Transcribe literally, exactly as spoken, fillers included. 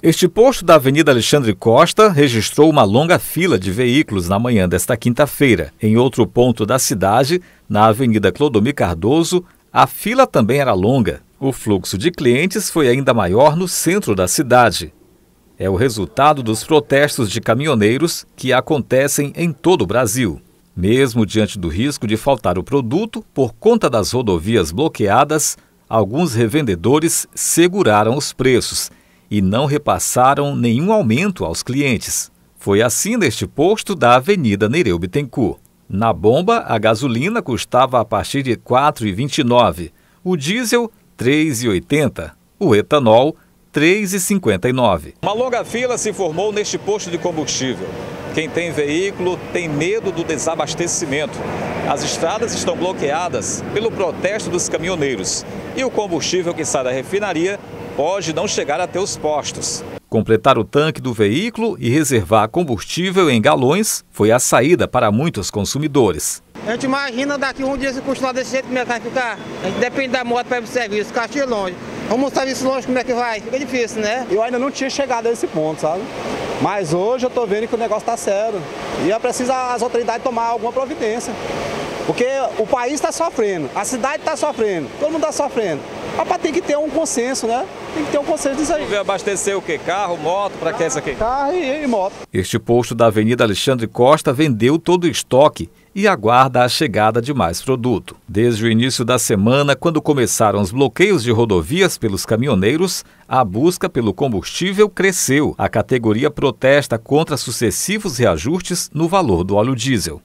Este posto da Avenida Alexandre Costa registrou uma longa fila de veículos na manhã desta quinta-feira. Em outro ponto da cidade, na Avenida Clodomir Cardoso, a fila também era longa. O fluxo de clientes foi ainda maior no centro da cidade. É o resultado dos protestos de caminhoneiros que acontecem em todo o Brasil. Mesmo diante do risco de faltar o produto por conta das rodovias bloqueadas, alguns revendedores seguraram os preços e não repassaram nenhum aumento aos clientes. Foi assim neste posto da Avenida Nereu Bittencourt. Na bomba, a gasolina custava a partir de quatro reais e vinte e nove centavos, o diesel três reais e oitenta centavos, o etanol três reais e cinquenta e nove centavos. Uma longa fila se formou neste posto de combustível. Quem tem veículo tem medo do desabastecimento. As estradas estão bloqueadas pelo protesto dos caminhoneiros e o combustível que sai da refinaria pode não chegar até os postos. Completar o tanque do veículo e reservar combustível em galões foi a saída para muitos consumidores. A gente imagina daqui um dia se continuar desse jeito, como é que vai ficar? A gente depende da moto para ir para o serviço, Caxias longe. Vamos um serviço longe, como é que vai? Fica difícil, né? Eu ainda não tinha chegado a esse ponto, sabe? Mas hoje eu tô vendo que o negócio tá sério. E é preciso as autoridades tomar alguma providência. Porque o país está sofrendo, a cidade está sofrendo, todo mundo está sofrendo. Mas tem que ter um consenso, né? Tem que ter um consenso disso aí. Vai abastecer o quê? Carro, moto? Para que isso aqui? Carro e, e moto. Este posto da Avenida Alexandre Costa vendeu todo o estoque e aguarda a chegada de mais produto. Desde o início da semana, quando começaram os bloqueios de rodovias pelos caminhoneiros, a busca pelo combustível cresceu. A categoria protesta contra sucessivos reajustes no valor do óleo diesel.